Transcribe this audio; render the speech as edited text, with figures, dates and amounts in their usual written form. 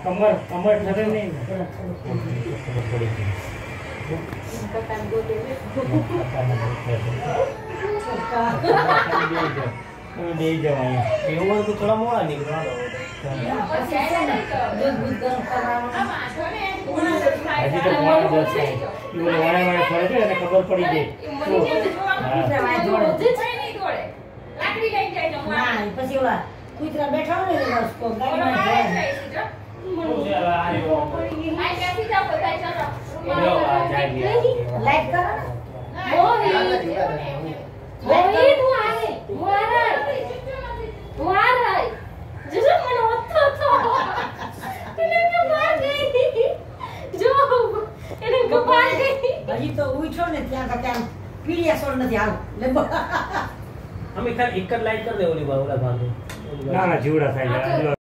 कमर कमर ठहरे नहीं दे जाओ ये तो थोड़ा मोड़ा निकला हजी तो बहुत दोस्त है ये वाणे वाणे थोड़े थे અને ખબર પડી ગઈ લાકડી લઈ જાય તો ના પછી ઓલા કૂતરા બેઠા હોય ને उसको ગાડીમાં જાય આ કેસી જાવ બતાઈ ચલો લાઈટ કરો મોહી તું આને મારા જજો મને ઓથો તો એને કે માર ગઈ જો એને કપાલ ગઈ હજી તો ઉઠો ને ત્યાં કા ત્યાં પીડિયા સોળ નથી હાલ લે અમે ખાલી એક જ લાઈટ કરી દે ઓલી ઓલા ભાગે ના ના જીવડા થાય